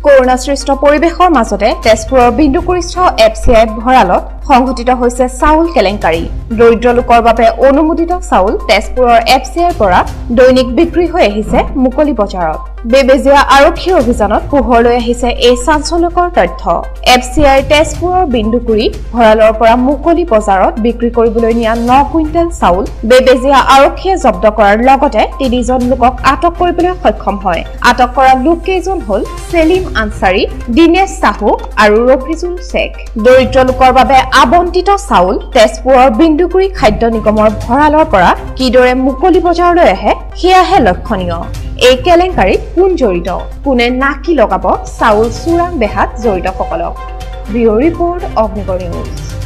corona সৃষ্ট পৰিবেশৰ মাজতে তেজপুৰৰ বিন্দুকুৰিস্থ এফ.চ ভৰালত সংঘটিত হৈছে চাউল কেলেংকাৰী দৰিদ্ৰ লোকৰ বাবে অনুমোদিত চাউল তেজপুৰৰ এফ.চ পৰা দৈনিক বিক্ৰী হৈ আহিছে মুকলি বজাৰত বেবেজিয়া আৰক্ষীৰ অভিযানত পোহৰলৈ আহিছে এই চাঞ্চল্যকৰ তথ্য এফ.চ তেজপুৰৰ বিন্দুকুৰি ভৰালৰ পৰা মুকলি বজাৰত বিক্ৰী কৰিবলৈ নিয়া 9 কুইণ্টেল চাউল বেবেজিয়া আৰক্ষীয়ে জব্দ কৰাৰ লগতে 3 জন লোকক আটক কৰিবলৈ সক্ষম হয় আটক কৰা লোককেইজন হল সেলিম আনসাৰী দিনেশ সাহু আৰু ৰফিজুল শেখ দৰিদ্ৰ লোকৰ বাবে আবণ্টিত চাউল তেজপুৰৰ বিন্দুকুৰি খাদ্য নিগমৰ ভৰালৰ পৰা কিদৰে মুকলি বজাৰলৈ আহে সেয়াহে লক্ষণীয় এই কেলেংকাৰীত কোন জড়িত কোনে নাকি লগাব চাউল চুৰাং বেহাত জড়িতসকলক ব্যুৰ ৰিপৰ্ট অগ্নিগড় নিউজ